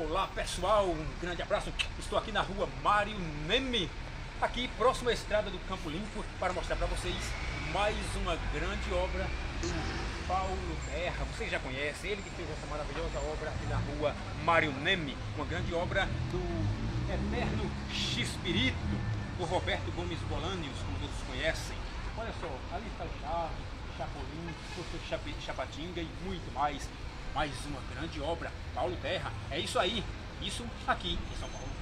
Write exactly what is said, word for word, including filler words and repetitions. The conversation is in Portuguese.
Olá pessoal, um grande abraço. Estou aqui na rua Mário Neme, aqui próximo à estrada do Campo Limpo, para mostrar para vocês mais uma grande obra do Paulo Terra. Vocês já conhecem, ele que fez essa maravilhosa obra aqui na rua Mário Neme, uma grande obra do eterno X-Pirito, do Roberto Gomes Bolanhos, como todos conhecem. Olha só, ali está o Chaves, Chapolin, professor Chapatinga e muito mais. Mais uma grande obra, Paulo Terra. É isso aí, isso aqui em São Paulo.